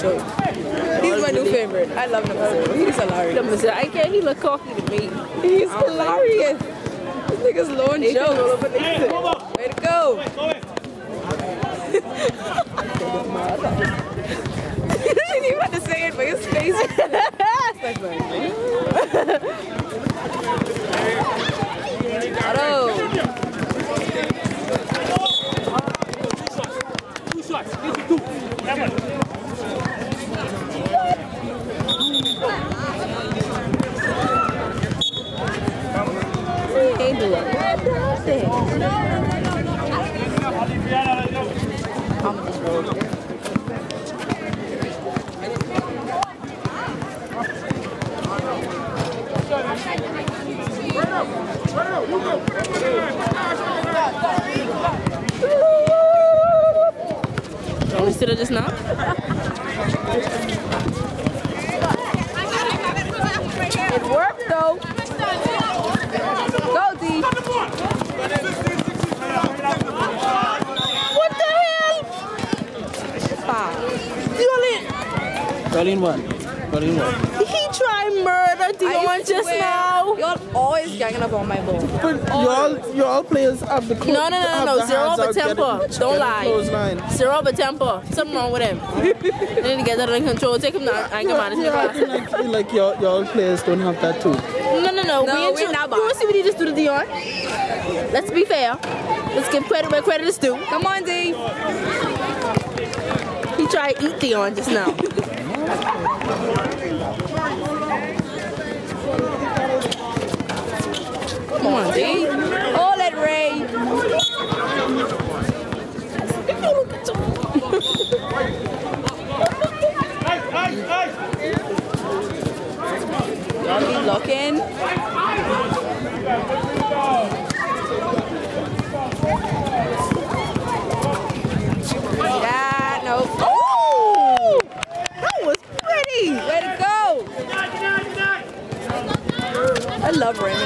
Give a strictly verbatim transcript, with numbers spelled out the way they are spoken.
show. He's my new favorite. I love number zero. He's hilarious. Number zero. I can't. He look cocky to me. He's hilarious. This nigga's low and jokes. Way to go. He didn't even have to say it, but his face. Otto. Two shots. Two. They do it. I'm just rolling. Want me to sit just now? It worked though. Go D. What the hell? Five. Colin one. Colin one. He tried murder Dion just now. Y'all always ganging up on my ball. But y'all, y'all players have the clo- No, no, no, have no, the no. Zero hands over out, temper. getting- Don't getting lie. clothesline. Zero over temper. Something wrong with him. They need to get that under control. Take him down. I ain't come out of his Yeah, I class. feel like, feel like y'all, y'all players don't have that too. No, no, no. No, we we're intro- not You want to see what he just do to Dion? Let's be fair. Let's give credit where credit is due. Come on, D. He tried to eat Dion just now. Come on, D. Hold it, Ray. Keep looking. Yeah, no. Oh! That was pretty. Way to go. I love Raymond.